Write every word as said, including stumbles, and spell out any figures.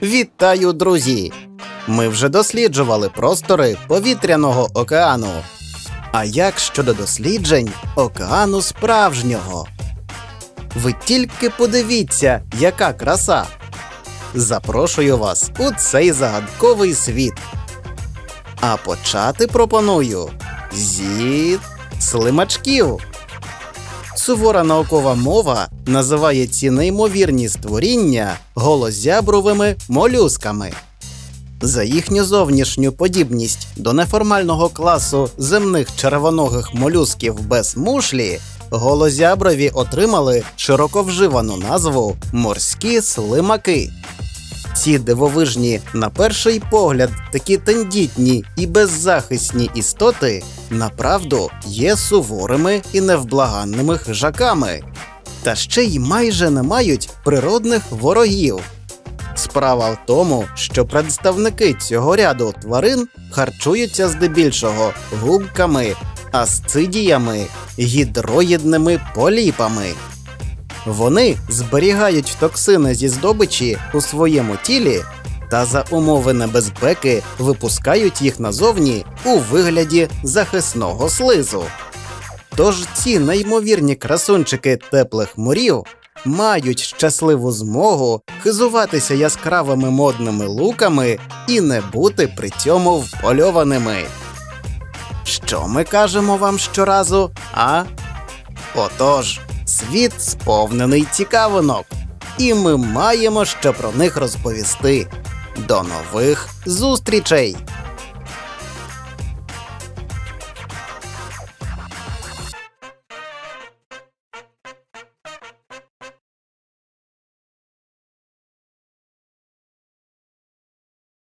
Вітаю, друзі! Ми вже досліджували простори повітряного океану. А як щодо досліджень океану справжнього? Ви тільки подивіться, яка краса! Запрошую вас у цей загадковий світ. А почати пропоную зі слимачків. Сувора наукова мова називає ці неймовірні створіння голозябровими молюсками. За їхню зовнішню подібність до неформального класу земних червоногих молюсків без мушлі, голозяброві отримали широко вживану назву «морські слимаки». Ці дивовижні, на перший погляд, такі тендітні і беззахисні істоти, направду, є суворими і невблаганними хижаками. Та ще й майже не мають природних ворогів. Справа в тому, що представники цього ряду тварин харчуються здебільшого губками, асцидіями, гідроїдними поліпами. Вони зберігають токсини зі здобичі у своєму тілі та за умови небезпеки випускають їх назовні у вигляді захисного слизу. Тож ці неймовірні красунчики теплих морів мають щасливу змогу хизуватися яскравими модними луками і не бути при цьому впольованими. Що ми кажемо вам щоразу, а? Отож, світ сповнений цікавинок, і ми маємо що про них розповісти. До нових зустрічей!